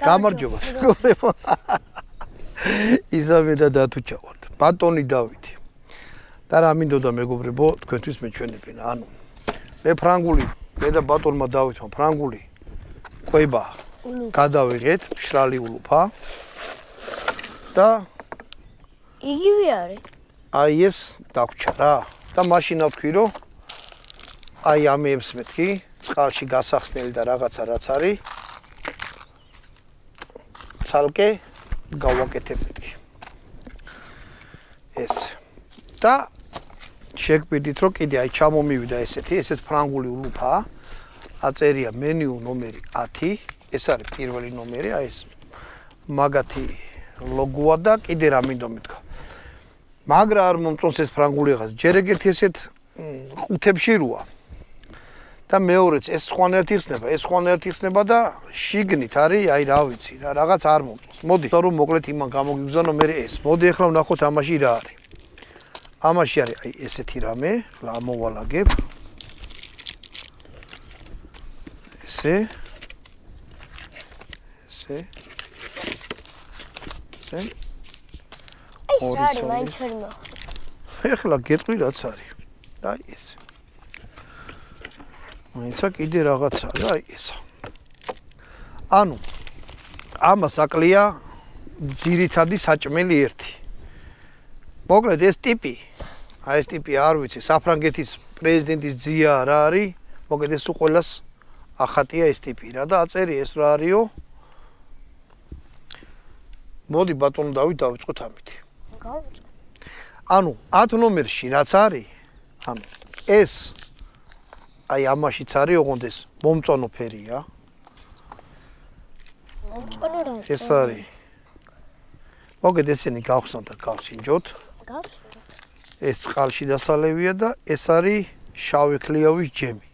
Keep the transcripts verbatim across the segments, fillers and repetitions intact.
გამარჯობა მეგობრებო. იზამე და დათუ ჩავართ. ბატონი დავითი. და რა მინდოდა მეგობრებო, თქვენთვის მეჩვენებინა. ანუ მე ფრანგული, მე და ბატონმა დავითმა ფრანგული ყვება გადავიღეთ, მშრალი ულუფა. და იგივე არის. აი ეს დაგვრჩა რა. და მაშინ ავთქვი რომ აი ამებს მეთქი, წყალში გასახსნელი და რაღაცა რაც არის. ცალკე გავაკეთებ მეთქი. ეს. და შეგვიდით რომ კიდე აი ჩამომივიდა ესეთი, ესეც ფრანგული ულუფაა. აწერია მენიუ ნომერი ათი, ეს არის პირველი ნომერი, აი ეს მაგათი ლოგოა და კიდე რა მინდო მეთქვა. მაგრა არ მომწონს ეს ფრანგული რაღაც. ჯერ ეგეთი ესეთ ყუთებში როა. და მეორეც ეს სხვანაირად იხსნება, ეს სხვანაირად იხსნება და შიგნით არის, აი რა ვიცი, რა რაღაც არ მომწონს. მოდი, რომ მოკლედ იმან გამოგიგზავნო მე ეს. მოდი ახლა ვნახოთ ამაში რა არის. ამაში არის აი ესეთი რამე, ხლა ამოვალაგებ. ესე. ესე. ესე. ეს რა არის, მაინც ვერ მოხდა. ახლა გეტყვი რაც არის. აი ეს. მაინცა კიდე რაღაცა რა აი ესა. ანუ ამას აკლია ძირითადი საჭმელი ერთი. მოკლედ ეს ტიპი, აი ეს ტიპი არ ვიცი, საფრანგეთის პრეზიდენტის ძია რა არის, მოკლედ ეს უყოლას ახატია ეს ტიპი რა და აწერი ეს რა არისო. მოდი ბატონო დავით დავიწყოთ ამით. გავიწყო. ანუ ათ ნომერში რაც არის, ანუ ეს აი ამაშიც არის ოღონდ ეს მომწონო ფერია. მომწონო რა? ეს არის. მოგეთ ესენი გავხსნათ და გავსინჯოთ. გავსინჯოთ. ეს წყალში დასალევია და ეს არის შავი ქლიავის ჯემი.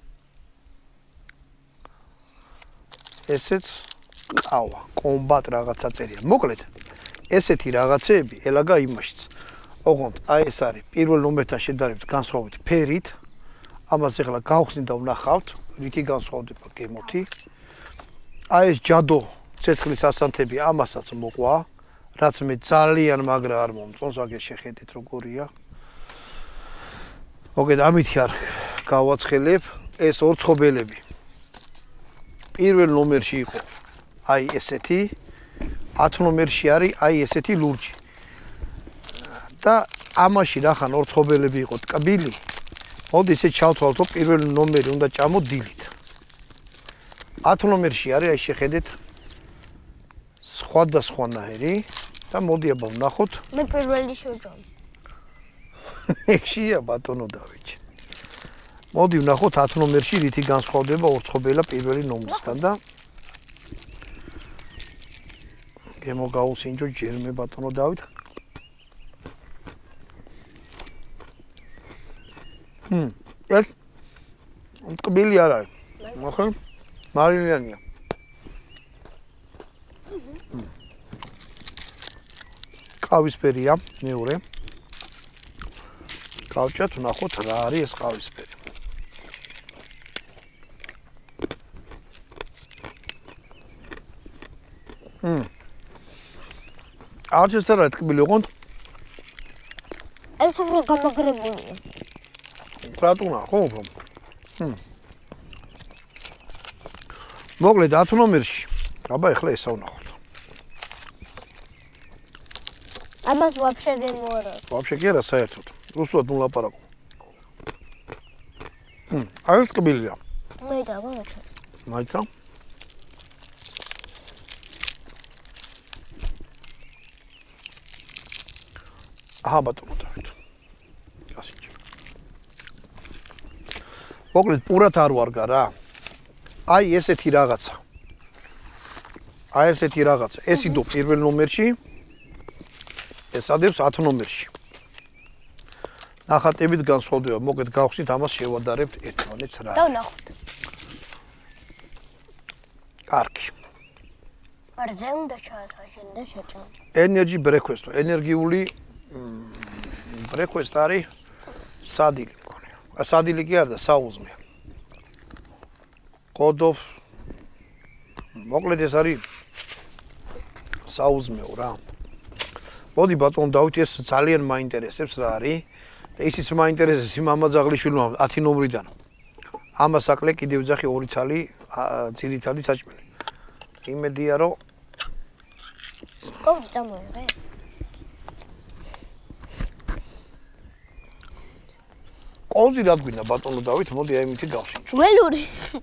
ესეც ყავა, კომბატ რაღაცა წერია. მოკლედ ესეთი რაღაცეები ელაგა იმაშიც. ოღონდ აი ეს არის პირველ ნომერთან შედარებით განსხვავებით ფერით. ამას ახლა გავხსნით და ვნახავთ, რითი განსხვავდება გემოთი. აი ეს ჯადო ცეცხლის ასანთები ამასაც მოყვა, რაც მე ძალიან მაგრა არ მომწონს, აგერ შეხედეთ როგორია. მოგეთ ამითი არ გავაცხელებ, ეს ორ ცხობელები. პირველ ნომერში იყო აი ესეთი, ათ ნომერში არის აი ესეთი ლურჯი. და ამაში რახან ორ ცხობელები იყო ტკბილი. მოდი ისე ჩავთვალოთ, რომ პირველი ნომერი უნდა ჭამო დილით. ათ ნომერში არის, აი შეხედეთ, სხვადასხვანაირი და მოდი აბა ვნახოთ. მე პირველი შევჭამ. ეგშია ბატონო დავიჩი. მოდი ვნახოთ ათ ნომერში რითი განსხვავდება ორ ცხობელა პირველი ნომრისგან და გემოგაუსინჯო ჯერმე ბატონო დავით. ჰმ, ეს ტკბილი არ არის. მოხდა? მარილიანია. ყავისფერია, მეორე. გავჭათ, ვნახოთ რა არის ეს ყავისფერი. ჰმ. არც ეს არ არის ტკბილი, ოღონდ ეს უფრო გამაგრებულია. კრატუნა, ხო, ხო. ჰმ. მოკლედ ათ ნომერში. აბა ახლა ესა ვნახოთ. ამას ვაფშე გემოარა. ვაფშე კი არა საერთოდ. რუსულად ვლაპარაკო. ჰმ, აი ეს ტკბილია. მე დავაჩა. მაიცა? აჰა ბატონო დავით. გასინჯე. მოკლედ პურად არ ვარგა რა. აი ესეთი რაღაცა. აი ესეთი რაღაცა. ეს იდო პირველ ნომერში. ეს ადევს ათ ნომერში. ნახატებით განსხვავდება. მოკლედ გავხსნით ამას შევადარებთ ერთმანეთს რა. დავნახოთ. კარგი. მარზე უნდა ჩაასაშენ და შეჭამ. Energy breakfast, ენერგიული breakfast არის სადილი მგონი. სადილი კი არა და საუზმე. კოდოფ მოკლედ ეს არის საუზმეო რა. მოდი ბატონო დავით ეს ძალიან მაინტერესებს რა არის და ისიც მაინტერესებს იმ ამაძაღლიშვილმა ათი ნომრიდან. ამას აკლე კიდევ ძახი ორი ცალი ძირითადი საჭმელი. იმედია რომ კოვი წამოიღე. კოვზი რა გვინდა ბატონო დავით მოდი აი მითი გავსინჯო. ველური.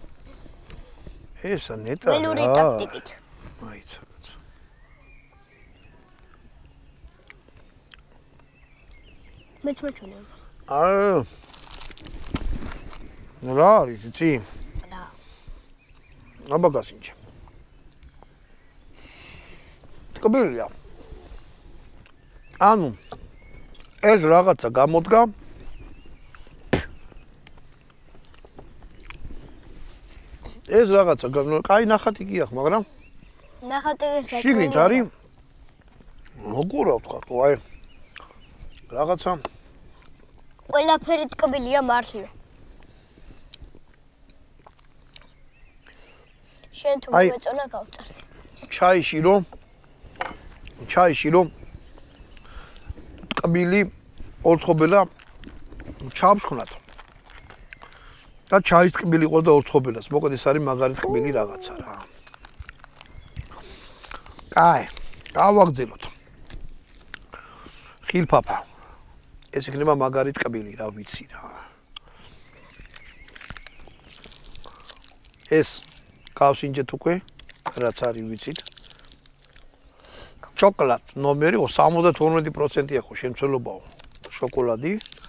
ესა ნეტარი. ველური ტაქტიკით. აიცა. მეც მოჩვენე. აა რა არის იცი? რა. აბა გასინჯე. ტკბილია. ანუ ეს რაღაცა გამოდგა ეს რაღაცა კაი ნახატი კი აქვს, მაგრამ ნახატი შიგნით არის როგორ ვთქვა, აი რაღაცა ყველაფერი ტკბილია მართლა. შენ თუ მეწონა გავწარდი. ჩაიში რომ ჩაიში რომ ტკბილი ორცხობელა ჩამშხნათ. და ჩაის ტკბილი ყო და ორცხობელას. მოკლედ ეს არის მაგარი ტკბილი რაღაცა რა. კაი, გავაგზავნოთ. ხილფაფა. ეს იქნება მაგარი ტკბილი რა ვიცი რა. ეს გავსინჯეთ უკვე რაც არის ვიცით. შოკოლად ნომერი სამოცდათორმეტი პროცენტია ხო შემცველობაო შოკოლადი.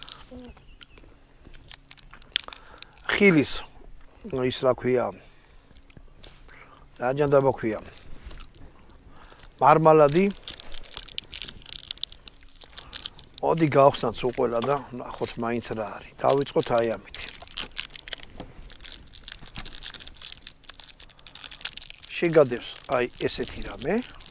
ხილის ის რა ქვია. აჯანდაბა ქვია. მარმალადი. მოდი გავხსნათ სულ ყველა და ნახოთ მაინც რა არის. დავიწყოთ აი ამით. შეგადებს აი ესეთი რამე.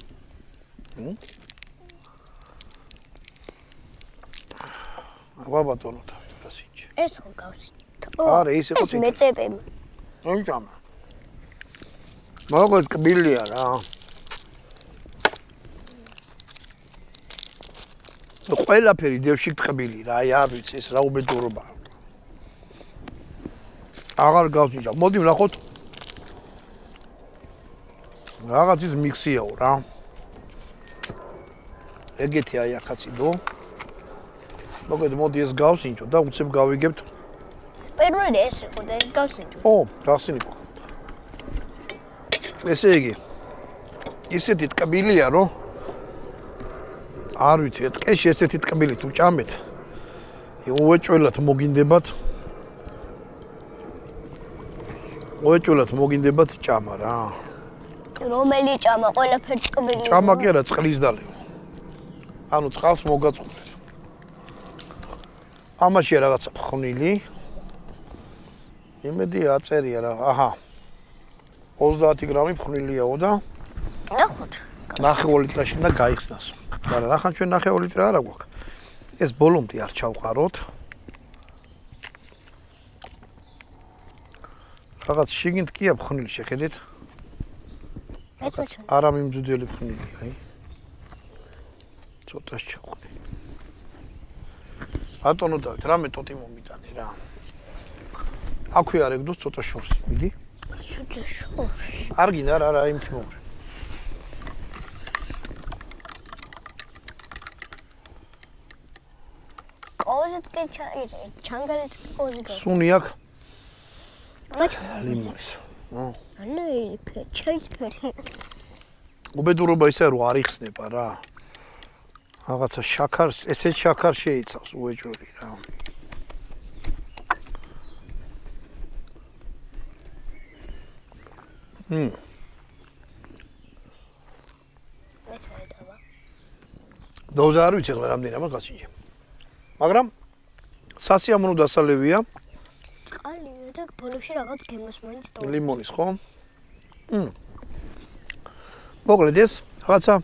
აბა ბატონო დასინჯე. ეს ხო გავსი. არა, ის იყო ეს მეწები. ნიჭამა. მაგას კბილია რა. ყველაფერი დევში ტკბილი რა, აი არ ვიცი ეს რა უბედურობა. აღარ გავსინჯა. მოდი ვნახოთ. რაღაც ის მიქსიაო რა. ეგეთი აი ახაც იდო. მოკლედ მოდი ეს გავსინჯო და უცებ გავიგებთ. პირველი ეს იყო და ეს გავსინჯო. ო, გავსინჯო. ესე იგი. ისეთი ტკბილია რომ არ ვიცი, ტყეში ესეთი ტკბილი თუ ჭამეთ. უეჭველად მოგინდებათ. უეჭველად მოგინდებათ ჭამა რა. რომელი ჭამა, ყველაფერი ტკბილი. ჭამა კი არა, წყლის დალევა. ანუ წყალს მოგაწყობთ. ამაშია რაღაცა ფხვნილი. იმედი აწერია რა. აჰა. ოცდაათი გრამი ფხვნილიაო და ნახოთ. ნახევარ ლიტრაში და გაიხსნას. მაგრამ ახლა ჩვენ ნახევარ ლიტრი არა გვაქვს. ეს ბოლომდე არ ჩავყაროთ. რაღაც შიგნით კი აქვს ფხვნილი, შეხედეთ. ეს მოჩვენე. არა მიმზუდელი ფხვნილი, აი. ცოტას ჩავყნე. ბატონო დავით, რამე ტოტი მომიტანე რა. აქვე არ ეგდოს ცოტა შორს, მიდი. ცოტა შორს. არ გინდა რა, რა იმთი მომრე. კოზით კი ჩაირე, ჩანგალით კი კოზი გა. სუნი აქვს მოჩვენე. ლიმონის. ო. ანუ ფერი, ჩაის ფერი. უბედურობა ისე რომ არ იხსნება რა. რაღაცა შაქარს, ესე შაქარ შეიცავს უეჭველი რა. მმ. ეს მეწება. დოზა არ ვიცი რა რამდენია გასინჯე. მაგრამ სასიამოვნო დასალევია. წყალია და ბოლოში რაღაც გემოს მაინც დო. ლიმონის ხო? მმ. მოკლედ ეს რაღაცა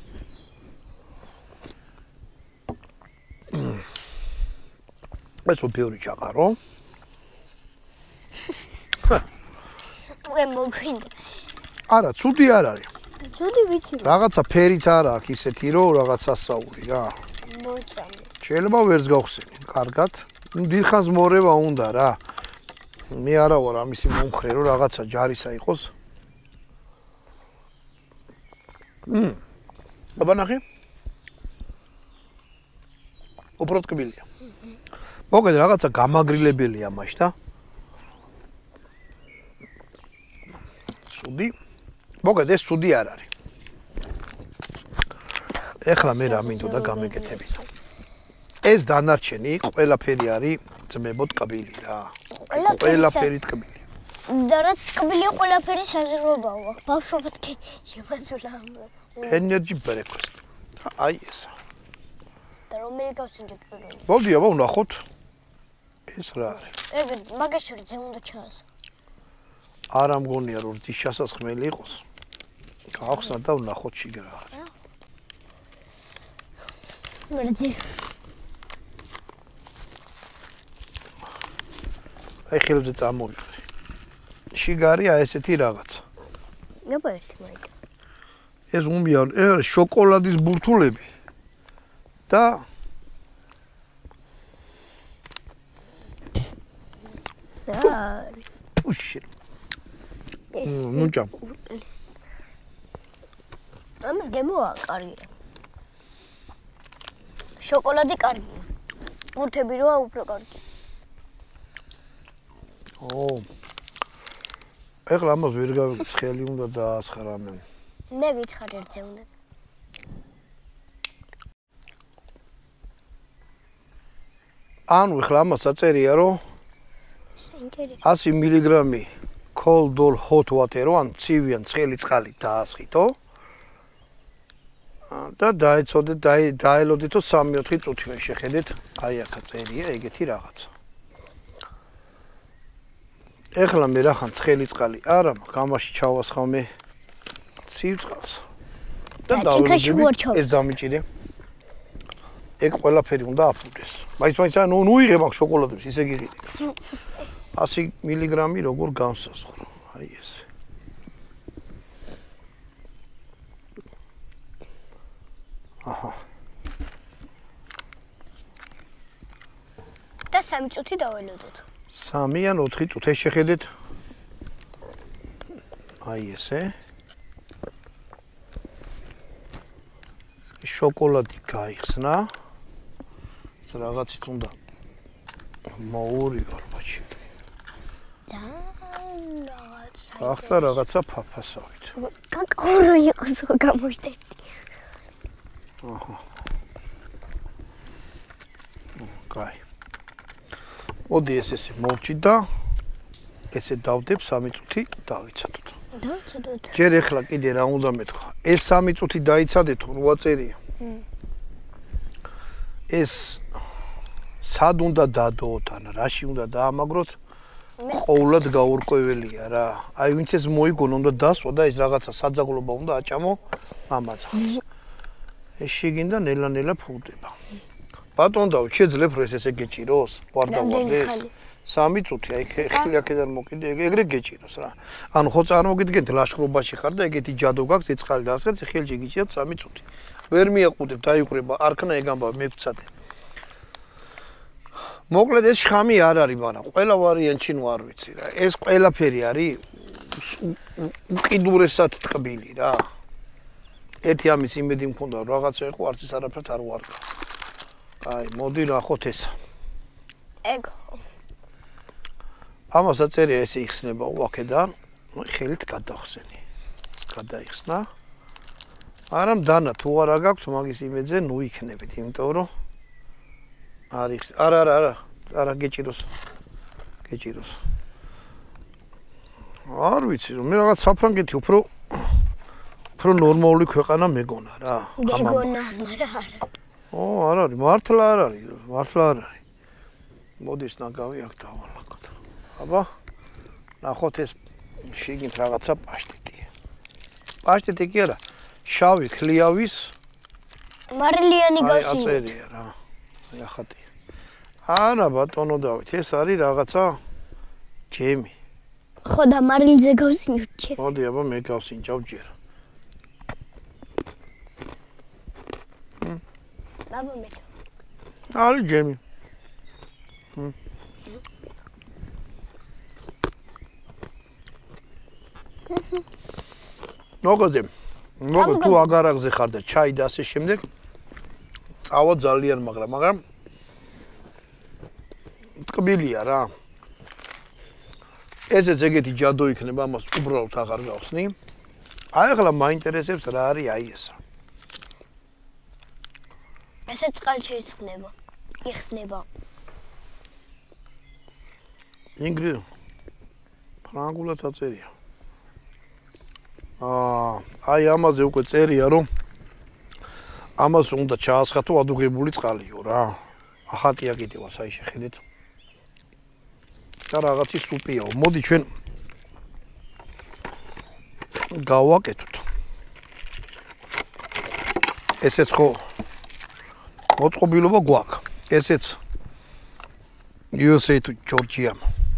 ეს უპიური ჩაყარო. მე მოგვინდა. არა, ცუდი არ არის. ზოდი ვიცი. რაღაცა ფერიც არ აქვს ისეთი, რომ რაღაც სასაური რა. მოწამე. შეიძლება ვერც გავხსენი. კარგად. ნუ დიდხანს მორევა უნდა რა. მე არა ვარ ამისი მომხრე, რომ რაღაცა ჯარისა იყოს. მმ. აბა ნახე. უფრო ტკბილია. მოგეთ რაღაცა გამაგრილებელია მაშ და. სუდი. მოგეთ ეს სუდი არ არის. ეხლა მე რა მინდოდა გამეკეთებით. ეს დანარჩენი ყველაფერი არის ძმებო ტკბილი რა. ყველაფერი ტკბილი. და რაც ტკბილია ყველაფერი საზრდოობაა. ბავშვობაც კი შემაძულა. Energy breakfast. აი ეს. და რომელი გავსინჯოთ პირველი? მოდი აბა ვნახოთ. ეს რა არის? ეგ მაგაში რძე უნდა ჩაასა. არა მგონია რომ რძის ჩასასხმელი იყოს. გავხსნა და ვნახოთ შიგ რა არის. მერძი. აი ხელზე წამოვიღე. შიგ არის აი ესეთი რაღაცა. აბა ერთი მაინც. ეს უმია ეს შოკოლადის ბურთულები. და სარი. პუში. ნუ ჯამ. ამას გემოა კარგია. შოკოლადი კარგია. ბურთები როა უფრო კარგი. ო. ეხლა ამას ვერ გავიგე, ხელი უნდა დაასხა რამე. მე გითხარ ერთზე უნდა. ანუ ეხლა ამას აწერია რომ ასი მილიგრამი cold or hot water-ო ან ცივი ან ცხელი წყალი დაასხითო. და დაეცოდეთ, დაელოდითო სამი ოთხი წუთი მე შეხედეთ, აი აქ აწერია ეგეთი რაღაცა. ეხლა მე რახან ცხელი წყალი არა, გამაში ჩავასხავ მე ცივ წყალს. და დაველოდები ეს დამიჭირე. ეგ ყველაფერი უნდა აფუდეს. მაინც მაინც ნუ ნუ იღებ აქ შოკოლადებს, ისე გიყიდე. ასი მილიგრამი როგორ განსაზღვრო. აი ესე. აჰა. და სამი წუთი დაველოდოთ. სამი ან ოთხი წუთი შეხედეთ. აი ესე. შოკოლადი გაიხსნა. ეს რაღაცით უნდა მოურიო ალბათ. ძალიან რაღაცა. ახლა რაღაცა ფაფასავით. კაკაო იყოს გამოჩდეთ. აჰა. კაი. მოდი ეს ესე მოვჭი და ესე დავდებ სამი წუთი დავიცადოთ. დავიცადოთ. ჯერ ეხლა კიდე რა უნდა მეთქვა? ეს სამი წუთი დაიცადეთო, რვა წერია. ეს სად უნდა დადოთ ან რაში უნდა დაამაგროთ? ყოვლად გაურკვეველია რა. აი ვინც ეს მოიგონა უნდა დასვა და ეს რაღაცა საძაგლობა უნდა აჭამო მამაძახს. ეს შიგინდა ნელა-ნელა ფუდება. ბატონ და შეძლებ რომ ეს ესე გეჭიროს? ვარდავარდეს. სამი წუთი აი ხელი აქედან მოკიდე, ეგრე გეჭიროს რა. ანუ ხო წარმოგიდგენთ ლაშქრობაში ხარ და ეგეთი ჯადო გაქვს, ეწყალი დასხეთ, ხელში გიჭიროთ სამი წუთი. ვერ მიაყუდებ, დაიყრება, არქნა ეგ ამბავი მევცადე. მოკლედ ეს შხამი არ არის, მაგრამ ყველა ვარიანტში ნუ არ ვიცი რა. ეს ყველაფერი არის უკიდურესად ტკბილი რა. ერთი ამის იმედი მქონდა რომ რაღაცა იყო, არც ის არაფერთ არ ვარდა. აი, მოდი ნახოთ ეს. ეგ ამას აწერია ესე იხსნება უაქედან, ხელით გადახსენი. გადაიხსნა. არამ დანა თუ არა გაქვთ მაგის იმედზე, ნუ იქნებით, იმიტომ რომ არის არა არა არა არა გეჭიროს. გეჭიროს. არ ვიცი რომ მე რაღაც საფრანგეთი უფრო უფრო ნორმალური ქვეყანა მეგონა რა. მეგონა არა არა. ო არ არის, მართლა არ არის, მართლა არ არის. მოდის ნაგავი აქ დავალაგოთ. აბა ნახოთ ეს შიგნით რაღაცა პაშტეტია. პაშტეტი კი არა, შავი ქლიავის მარილიანი გავსინჯოთ. აი აწერია რა. აი ახატი. არა ბატონო დავით, ეს არის რაღაცა ჯემი. ხო და მარილზე გავსინჯოთ. მოდი აბა მე გავსინჯავ ჯერ. ბაბა მეც. არის ჯემი. მოგოძე. მოგო თუ აგარაღზე ხარ და ჩაი და ასე შემდეგ წავა ძალიან მაგრა, მაგრამ ტკბილია რა. ესეც ეგეთი ჯადო იქნება, ამას უბრალოდ აღარ გავხსნი. აი ახლა მაინტერესებს რა არის აი ესა. ესე წყალში იხსნება. იხსნება. ინგრიდ ფრანგულად აწერია. აა, აი ამაზე უკვე წერია, რომ ამას უნდა ჩაასხათო ადუღებული წყალიო რა. ახატია კიდევ აი შეხედეთ. და რაღაცი სუპიაო. მოდი ჩვენ გავაკეთოთ. ესეც ხო მოწყობილობა გვაქვს. ესეც U S A to Georgia.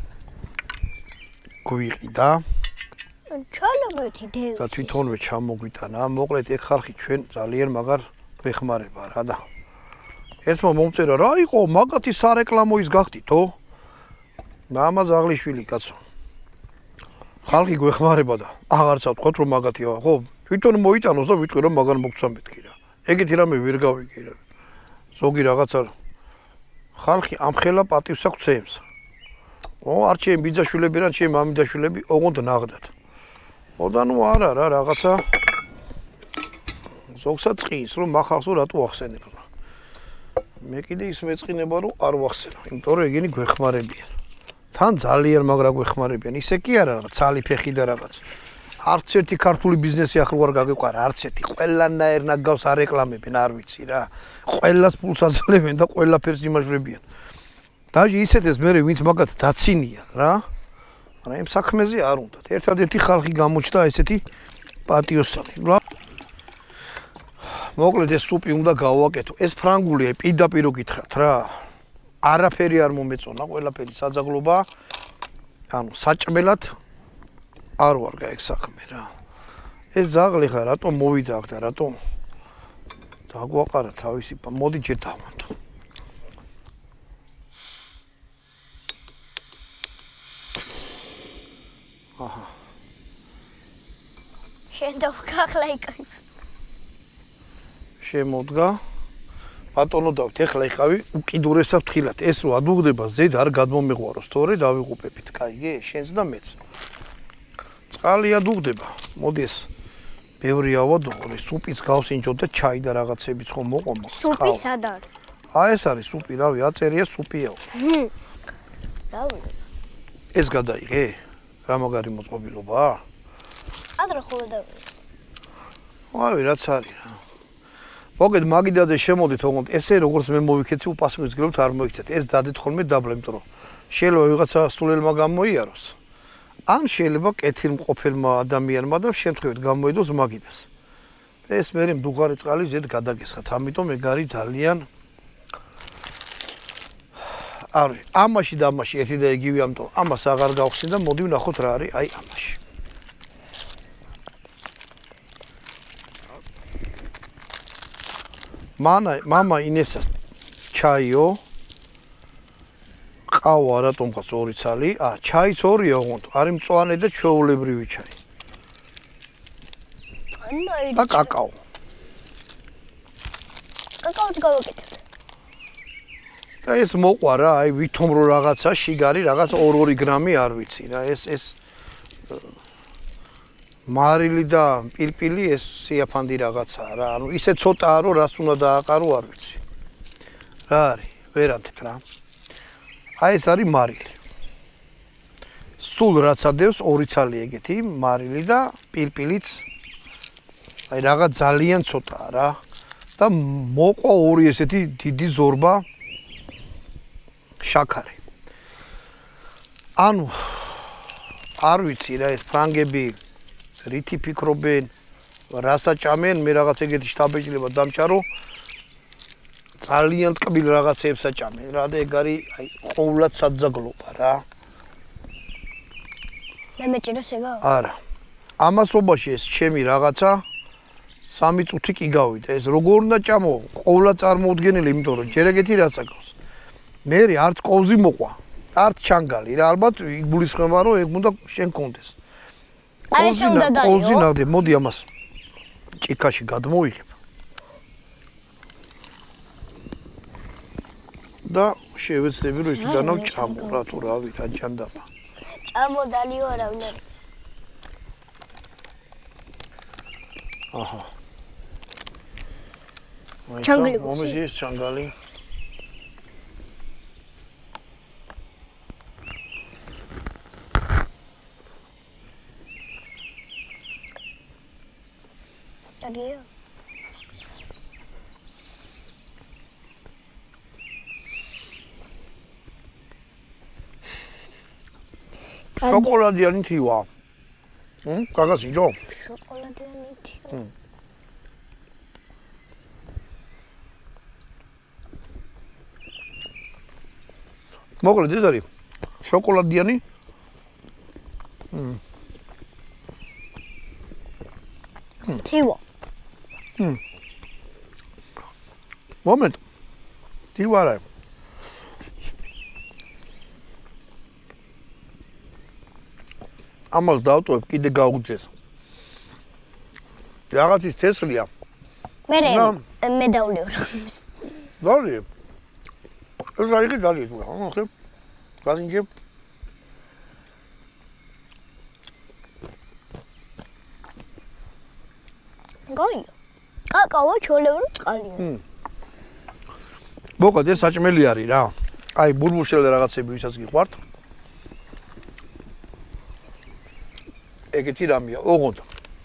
გვიყიდა. ჩალობეთი დევი. და თვითონვე ჩამოგვიტანა. მოკლედ ეგ ხალხი ჩვენ ძალიან მაგარ გვეხმარება რა და. ერთმა მომწერა რა იყო მაგათი სარეკლამო ის გახდითო? მამა ზაღლიშვილი კაცო. ხალხი გვეხმარება და აღარც ავთქვათ რომ მაგათია, ხო? თვითონ მოიტანოს და ვიტყვი რომ მაგან მოგცვა მეთქი რა. ეგეთი რამე ვერ გავიგე რა. ზოგი რაღაცა ხალხი ამხელა პატივს აქვს ცემს. ო არ ჩემი ბიძაშვილები რა, ჩემი მამიდაშვილები ოღონდ ნაღდათ. ოდა ნუ არა რა რაღაცა ზოგსაც წინს რომ მახალსო რატო ახსენებ რა. მე კიდე ის მეწყინება რომ არ ვახსენო, იმიტომ რომ ეგენი გვეხმარებიან. თან ძალიან მაგრა გვეხმარებიან. ისე კი არა რაღაც ცალი ფეხი და რაღაც. არც ერთი ქართული ბიზნესი ახლა არ გაგიყვარა, არც ერთი. ყველანაირ ნაგავს არეკლამებენ, არ ვიცი რა. ყველას ფულს აძლევენ და ყველაფერს იმაჟრებიან. დაჟე ისეთეს მე ვინც მაგათ დაცინიან რა. მაგრამ იმ საქმეზე არ უნდათ. ერთადერთი ხალხი გამოჩნდა ესეთი პატიოსანი. რა. მოკლედ ეს სუპი უნდა გავაკეთო. ეს ფრანგულია, პირდაპირ გითხრათ რა. არაფერი არ მომეწონა, ყველაფერი საძაგლობა. ანუ საჭმელად არ ვარ გაიგ საქმე რა. ეს ზაღლი ხა რატომ მოვიდა აქ და რატომ დაგვაყარა თავისი მოდი ჯერ დავამთო. აჰა. შენ დავკახლა იქ. შემოდგა. ბატონო დავთ, ეხლა იყავი უკიდურესად თხილად. ეს რო ადუღდება ზედ არ გადმომეღვაროს, თორე დავიღუპებით. კაიგე, შენს და მეც. წყალი ადუღდება. მოდი ეს ბევრი ავადო, სუპის გავსინჯოთ და ჩაი და რაღაცებიც ხომ მოყომა. სუპი სად არის? აი ეს არის სუპი, რავი, აწერია სუპიაო. რავი. ეს გადაიღე? რა მაგარი მოწყობილობაა? ადრე ხოლმე დავიღე. აი რაც არის რა. მოგეთ მაგიდაზე შემოდით ოღონდ ესე როგორც მე მოვიქეცი უპასუხის გრებთ არ მოიქცეთ. ეს დადეთ ხოლმე დაბლა, იმიტომ რომ შეიძლება ვიღაცა სულელმა გამოიაროს. ან შეიძლება კეთილმყოფელმა ადამიანმა და შემთხვევით გამოედოს მაგიდას. ეს მე მდუღარი წყალი ზედ გადაგესხათ. ამიტომ ეგ არის ძალიან არის ამაში და ამაში ერთი და იგივე, ამიტომ ამას აღარ გავხსნი და მოდი ვნახოთ რა არის აი ამაში. მანა მამა ინესას ჩაიო ყავა რატომღაც ორი ცალი, ა ჩაიც ორია ოღონდ, არის მწვანე და ჩვეულებრივი ჩაი. და კაკაო. კაკაოც გავაკეთებ. და ეს მოყვა რა, აი ვითომ რო რაღაცა შიგარი რაღაც ორ-ორი გრამი არ ვიცი რა, ეს ეს მარილი და პილპილი ეს სიაფანდი რაღაცაა რა. ანუ ისე ცოტაა რომ რას უნდა დააყარო არ ვიცი. რა არის? ვერანთით რა. აი ეს არის მარილი. სულ რაც ადევს ორი ცალი ეგეთი მარილი და პილპილიც აი რაღაც ძალიან ცოტაა რა. და მოყვა ორი ესეთი დიდი ზორბა შაქარი. ანუ არ ვიცი რა ეს ფრანგები რითი ფიქრობენ, რას აჭამენ, მე რაღაც ეგეთი შთაბეჭდილება დამჭარო. ძალიან ტკბილ რაღაცებს აჭამენ რა და ეგ არის აი ყოვლად საძაგლობა რა. მე მეჭიროს ეგა? არა. ამასობაში ეს ჩემი რაღაცა სამი წუთი კი გავიდა. ეს როგორ უნდა ჭამო? ყოვლა წარმოუდგენელი, იმიტომ რომ ჯერ ეგეთი რაც აკავს. მე არც კოვზი მოყვა, არც ჩანგალი რა, ალბათ იგულისხმება რომ ეგ უნდა შენ კონდეს. კოვზი უნდა დაიო. კოვზი ნახე, მოდი ამას ჭიქაში გადმოვიღებ. და შევეცდები რომ იქიდანავ ჭამო რა თუ რავი რა ჯანდაბა. ჭამო დალიო რა უნარიც. აჰა. ჩანგალი. მომეცი ჩანგალი. დაგიო. შოკოლადიანი თივა. ჰმ? გაგაზირო? შოკოლადიანი თივა. მოკლედ ეს არის შოკოლადიანი. ჰმ. თივა. ჰმ. მომენტ. თივა არა. ამას დავტოვებ კიდე გაუგძეს. რაღაცის თესლია. მე მე დავლევ რა. დალი. ეს რაიქი დალი თუ რა, ხო? გაზინჯე. გაი. კაკაო ჩოლევრო წყალია. ჰმ. მოკლედ ეს საჭმელი არის რა. აი ბურბულშელი რაღაცები ვისაც გიყვართ. ეგეთი რამეა, ოღონდ.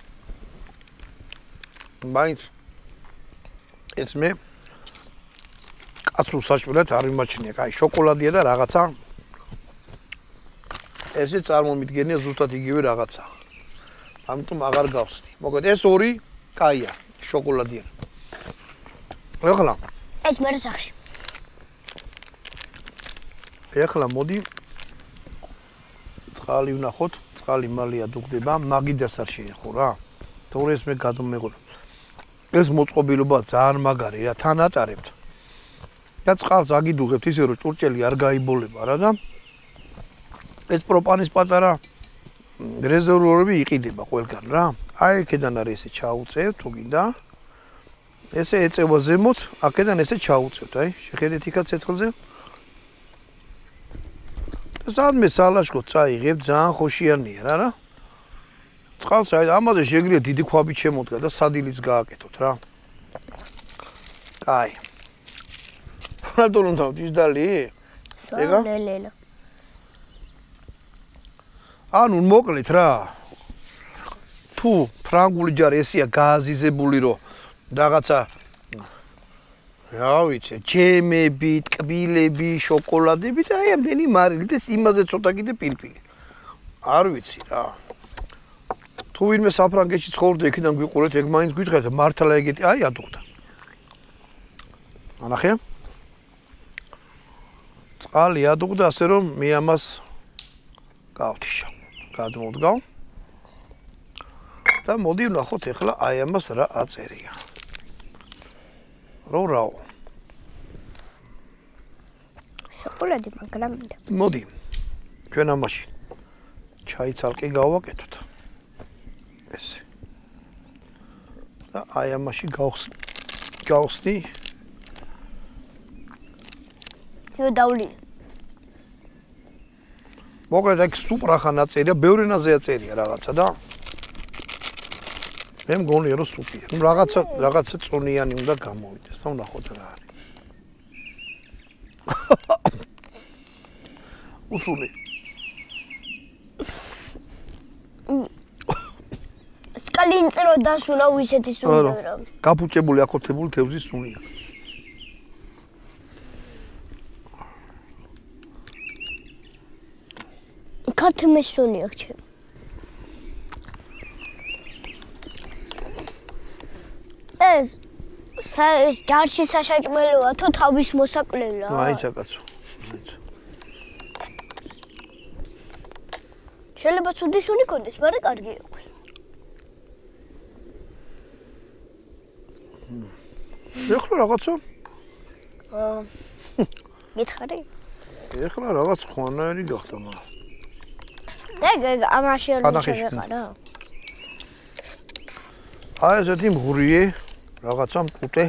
მაინც ეს მე კაცრულ საჭმელად არ ვიმაჩნია, აი შოკოლადია და რაღაცა. ესე წარმომიდგენია ზუსტად იგივე რაღაცა. ამიტომ აღარ გავხსნი. მოკლედ ეს ორი კაია, შოკოლადია. ეხლა ეს მე სახში. ეხლა მოდი წყალი ვნახოთ. წყალი მალე ადუღდება, მაგიდას არ შეეხო რა. თორე ეს მე გადმეღო. ეს მოწყობილობა ძალიან მაგარი რა, თან ატარებთ. და წყალს აგიდუღებთ ისე რომ ჭურჭელი არ გაიბოლება რა და ეს პროპანის პატარა რეზერვუარები იყიდება ყველგან რა. აი აქედან არის ესე ჩაუწევ თუ გინდა. ესე ეწევა ზემოთ, აქედან ესე ჩაუწევთ, აი, შეხედეთ იქაც ცეცხლზე. სადმე სალაშქრო წაიღებ, ძალიან ხოშიანია რა რა. წყალს აი ამაზე შეგიძლიათ დიდი ქვაბით შემოდგა და სადილიც გააკეთოთ რა. კაი. რატომ უნდა ვთიშდალი? ეგა? ლელელა. ანუ მოკლედ რა. თუ ფრანგული ჯარი ესია გააზიზებული რომ რაღაცა რა ვიცი, ჯემები, ტკბილები, შოკოლადები და აი ამდენი მარილი და იმაზე ცოტა კიდე პილპილი. არ ვიცი რა. თუ ვინმე საფრანგეთში ცხოვრდა, იქიდან გვიყურეთ, ეგ მაინც გითხრათ, მართლა ეგეთი, აი ადუღდა. ანახე? წყალი ადუღდა, ასე რომ მე ამას გავთიშავ. გადმოვდგავ. და მოდი ვნახოთ ახლა აი ამას რა აწერია. რო რაო. შოკოლადი მაგრამ მინდა. მოდი. ჩვენ ამაში ჩაი ცალკე გავაკეთოთ. ესე. და აი ამაში გავხსნი. გავხსნი. იო დავლი. მოკლედ აქ სუპრახა ნაწერია, ბევრი ენაზე აწერია რაღაცა და მე მგონია რომ სუპია. ნუ რაღაცა რაღაცა წონიანი უნდა გამოვიდეს. და ვნახოთ რა არის. უსული. სკალინწრო დასულა ვისეთი სულია რა. გაფუჭებული აკოთებული თევზის სულია. ქათმე სულია ხჩე. ეს ეს ჯარში საშაჭმელოა თუ თავის მოსაკლელა? მაინცა კაცო. მაინცა. შეიძლება ცუდი სუნი კონდეს, მაგრამ კარგი იყოს. ეხლა რაღაცა? აა მითხარი? ეხლა რაღაც ხვანაერი გახდა მაგრამ. და ამაში არ მიშევეყარა. აი ესეთი მღურიე, რაღაცა მკუტე.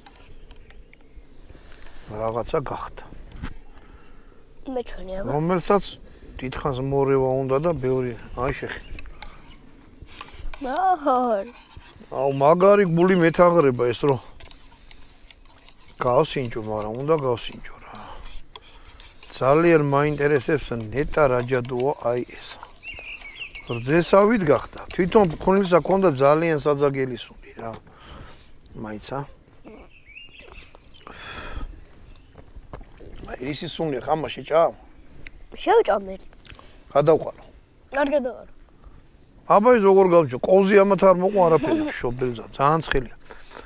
რაღაცა გახდა. მე ჩვენია. რომელსაც დიდხანს მორევა უნდა და ბევრი აი შეხი. აჰა. აუ მაგარი გული მეთაღრება ეს რო. გავსინჯო, მაგრამ უნდა გავსინჯო რა. ძალიან მაინტერესებს ნეტა რა ჯადოა აი ეს. რძესავით გახდა. თვითონ ხონილსა ქონდა ძალიან საძაგელი სუნი რა. მაიცა. აი ისი სუნი ხამა შეჭა? შევჭამე. გადავყარო. არ გადავყარო. აბა ის როგორ გავჭო? ყოზე ამათ არ მოყვა არაფერი შობელზა, ძალიან ცხელია.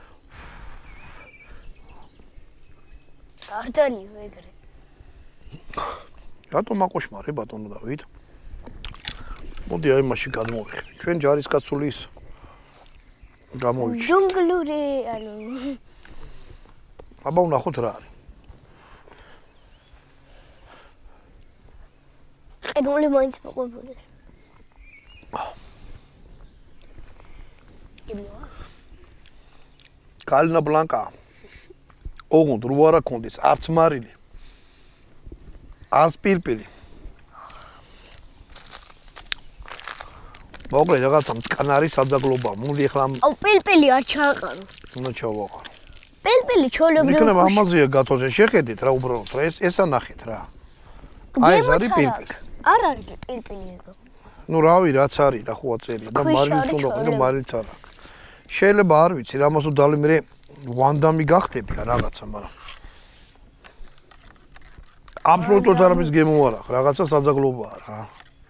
არტალი ეგრე. რატომ აკოშმარე ბატონო დავით? მოდი აი მაშინ გადმოვიხე. ჩვენ ჯარისკაცული ის გამოვიჩი. ჯუნგლური ანუ აბა ვნახოთ რა არის. ყინული მაინც მოყვებოდეს. კალინა ბლანკა. ოღონდ რო არა კონდეს არც მარილი. არც პილპილი. მოგლე რაღაცა მტკნარი საძაგლობა. მული ახლა აუ პილპილი არ ჩააყარო. უნდა ჩავაყარო. პილპილი ჩოლებრივ. იქნება ამაზეა გათოზე შეხედით რა უბრალოდ რა ეს ესა ნახეთ რა. აი ეს არის პილპილი. არ არის პილპილი ეგო. ნუ რავი რაც არის რა ხო აწერია და მარილიც უნდა ყო და მარილიც არ აქვს. შეიძლება არ ვიცი რამას უდალი მე ვანდამი გახდები რაღაცა მაგრამ აბსოლუტურად არაფერს გემოვარახ რაღაცა საძაგლობაა რა.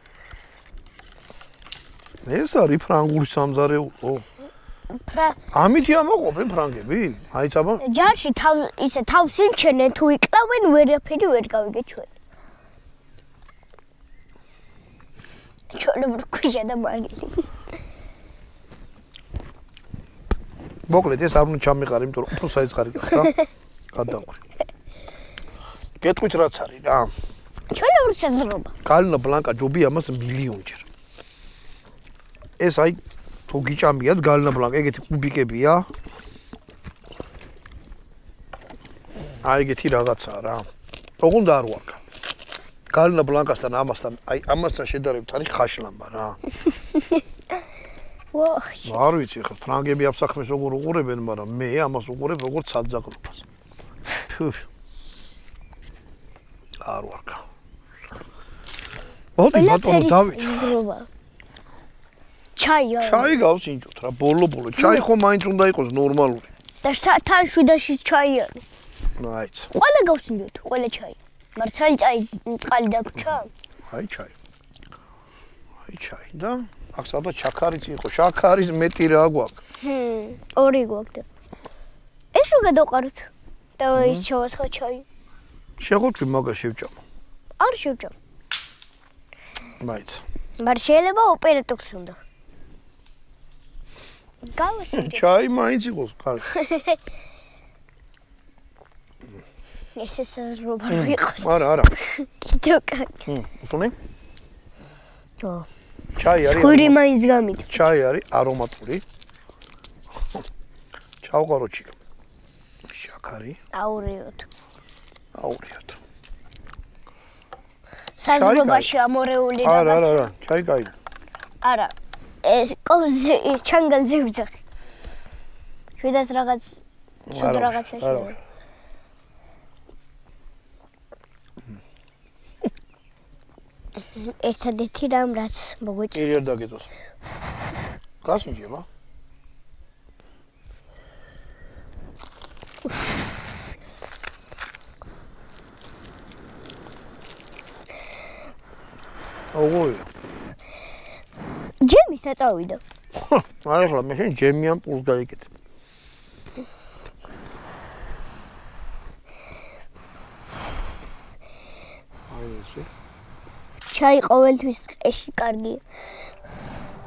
ეს არის ფრანგული სამზარეულო. ამითი ამოყოფენ ფრანგები? აი ცაბა ჯარში თავ ისე თავს ინჩენენ თუ იკლავენ ვერაფერი ვერ გავიგე ჩვენ. ჩოლებრივ ქვიშა და მარილი. მოკლედ ეს არ უნდა ჩამეყარი, იმიტომ რომ უფრო საიწყარი გახდა. გადავყრი. გეტყვით რაც არის რა. ჩოლებრივ საზრობა. კალინა ბლანკა ჯობი ამას მილიონჯერ. ეს აი თუ გიჭამიათ კალინა ბლანკა, ეგეთი კუბიკებია. აი ეგეთი რაღაცაა რა. ოღონდ არ ვაკა. კალინა ბლანკასთან ამასთან, აი ამასთან შედარებით არის ხაშლამბა რა. ვაი. არ ვიცი ხა ფრანგები ამ საქმეს როგორ უყურებენ, მაგრამ მე ამას უყურებ როგორც საძაგლობას. არ ვაკა. ოდი ბატონო დავით. ჩაი არა. ჩაი გავსინჯოთ რა, ბოლო-ბოლო. ჩაი ხო მაინც უნდა იყოს ნორმალური. და თან შვიდაშიც ჩაი არის. აიც. ყველა გავსინჯოთ, ყველა ჩაი. მარცალი წაი წყალი დაგვრჩა? აი ჩაი. აი ჩაი და აქ საბა ჩაქარიც იყო. შაქარის მეტი რა გვაქვს. ჰმ, ორი გვაქვს. ეს რო გადავყაროთ. და ის შევასხა ჩაი. შეღუთვი მაგა შევჭამო. არ შევჭამ. მაიც. მაგრამ შეიძლება ოპერატორს უნდა. გავასინჯე. ჩაი მაინც იყოს, კარგი. ეს საზრობა რო იყოს. არა, არა. კიდევ კარგი. ჰმ, უსუნე? ო. ჩაი არის. ხური მაინც გამით. ჩაი არის არომატული. ჩავყარო ჩიქ. შაქარი. აურიოთ. აურიოთ. საზრობაში ამორეული რაღაცა. არა, არა, არა, ჩაი კაი. არა. ეს კოზე ის ჩანგალზე ვიძახი. შვიდას რაღაც სულ რაღაცა შეიძლება. ერთადერთი რამ რაც მოგვიწევს. პირ დაგეწოს. გასმიჯება? ოღონდ ჯემი საწავიდა. აი ახლა მე შენ ჯემიან პულს გაიკეთებ. აი ესე. ჩაი ყოველთვის ყეში კარგია.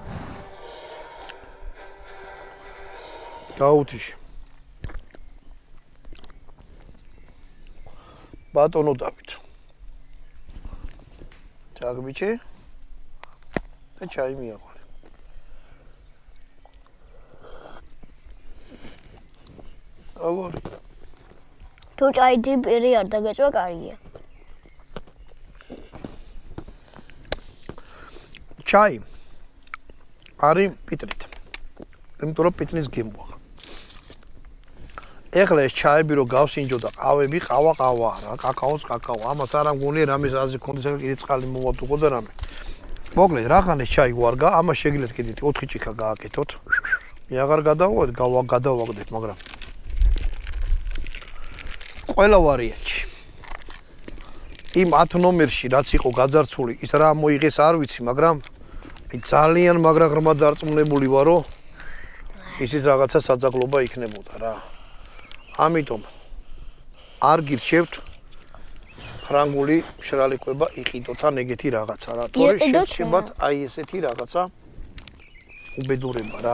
გაუთიში. ბატონო დავით. ჩაგბიჭი და ჩაი მიაყოლე. აგორი. თუ წაიდი პირი არ დაგეწვა კარგია. ჩაი არის პიტრით. იმიტომ რომ პიტნის გემოა. ეხლა ეს ჩაები რო გავსინჯო და ყავები, ყავა ყავა რა, კაკაოს კაკაო. ამას არ ამგონია რამეს აზი კონდეს და კიდე წყალი მოვატუყო და რამე. მოკლედ, რახან ეს ჩაი ვარგა, ამას შეგიძლიათ კიდე ოთხი ჭიქა გააკეთოთ. მე აღარ გადავყოთ, გავა გადავაგდეთ, მაგრამ ყველა ვარიანტში. იმ ათ ნომერში რაც იყო გაძარცული, ის რა მოიღეს არ ვიცი, მაგრამ აი ძალიან მაგრა ღრმა დარწმუნებული ვარო, ისიც რაღაცა საძაგლობა იქნებოდა რა. ამიტომ არ გირჩევთ ფრანგული შრალიკება იყიდოთ ან ეგეთი რაღაცა რა. თორე შეჩებათ აი ესეთი რაღაცა უბედურება რა.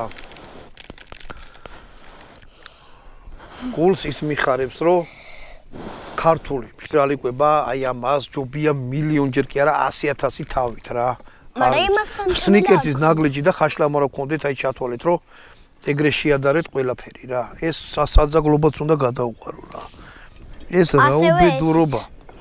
გულს ის მიხარებს, რომ ქართული შრალიკება აი ამას ჯობია მილიონჯერ კი არა ასი ათასი თავით რა. მაგრამ იმას სნიკერსის ნაგლეჯი და ხაშლამა რა გქონდეთ, აი ჩათვალეთ, რომ ეგრე შეადარეთ ყველაფერი რა. ეს სასაძაგლობაც უნდა გადაუყარო რა. ეს რა უბედურობა.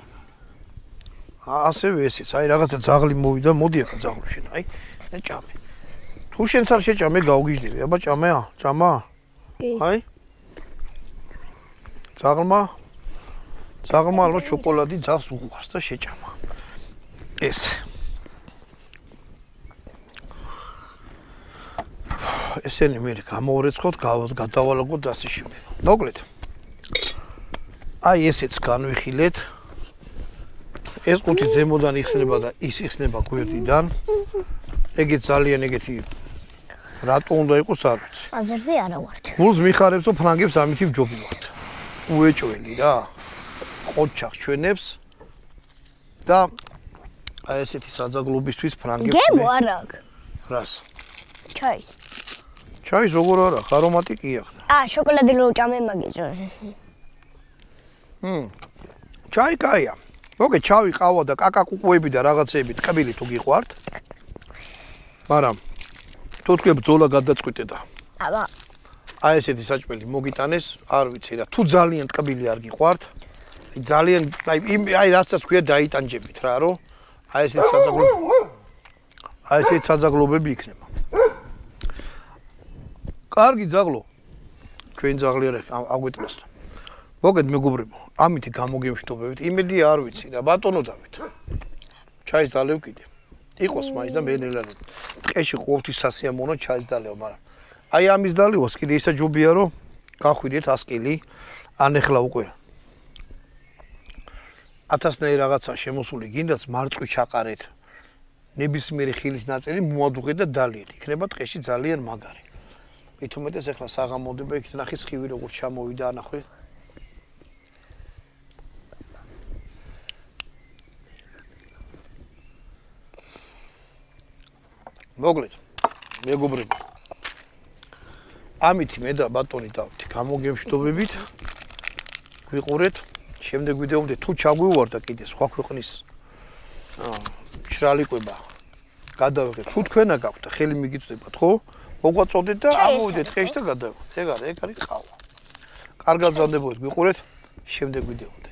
ასევე ესეც, აი რაღაცა ძაღლი მოვიდა, მოდი ახლა ძაღლი შენ, აი, და ჭამე. თუ შენც არ შეჭამე, გავგიჟდები, აბა ჭამეა, ჭამა? კი. აი. ძაღლმა ძაღლმა ალბათ შოკოლადი ძაღლს უყვარს და შეჭამა. ეს. ესენი მე გამოვრეცხოთ, გადავალაგოთ და ასე შემდეგ. მოკლედ. აი ესეც განვიხილეთ. ეს ყუთი ზემოდან იხსნება და ის იხსნება გვერდიდან. ეგეც ძალიან ეგეთი რატო უნდა იყოს არ ვიცი. აზერზე არა ვართ. გულს მიხარებს, რომ ფრანგებს ამითი ვჯობივართ. უეჭველი რა. ყოჩახს ჩვენებს და აი ესეთი საძაგლობისთვის ფრანგებს გემო არა აქვს. რას? ჩაის. ჩაის როგორ არა, არომატი კი ახლა. აა, შოკოლადი რო ჭამე მაგიძრა. ჰმ. ჩაი კაია. მოგე ჩავი ყავა და კაკაკუკუები და რაღაცეები ტკბილი თუ გიყვართ. მაგრამ თუ თქვენ ბრძოლა გადაწყვიტე და აბა. აი ესეთი საჭმელი მოგიტანეს, არ ვიცი რა, თუ ძალიან ტკბილი არ გიყვართ, აი ძალიან აი აი რასაც ქვია დაიტანჯებით რა, რომ აი ესეთი საძაგლობები აი ესეთი საძაგლობები იქნება. კარგი ძაღლო. ჩვენ ძაღლი არა აგვეტყვის. მოგეთ მეგობრებო, ამითი გამოგემშვიდობებით. იმედი არ ვიცი რა, ბატონო დავით. ჩაის დალევ კიდე. იყოს მაინც და მე ნელა. ტყეში ყოველთვის სასიამოვნო ჩაის დალევ, მაგრამ აი ამის დალევას კიდე ისა ჯობია რომ გახვიდეთ ას კილი, ან ეხლა უკვე ათასნაირ რაღაცა შემოსული გინდათ მარწყვი ჩაყარეთ. ნებისმიერი ხილის ნაწილი მოადუღეთ და დალიეთ. იქნება ტყეში ძალიან მაგარი. მით უმეტეს ეხლა საღამოდება იქით ნახე სხივი როგორ ჩამოვიდა ანახვი. მოკლედ, მეგობრებო. ამით მე და ბატონი დავთი გამოგემშვიდობებით. გვიყურეთ. შემდეგ ვიდეომდე თუ ჩაგვივარდა კიდე სხვა ქვეყნის აა შრალიკება გადავიღეთ. თუ თქვენა გაქვთ და ხელი მიგიწვდებათ, ხო? მოგვაწოდეთ და ამოვიდეთ ტყეში და გადავიღეთ. ეგ არა, ეგ არის ყავა. კარგად გზავნებოდეთ, გვიყურეთ შემდეგ ვიდეომდე.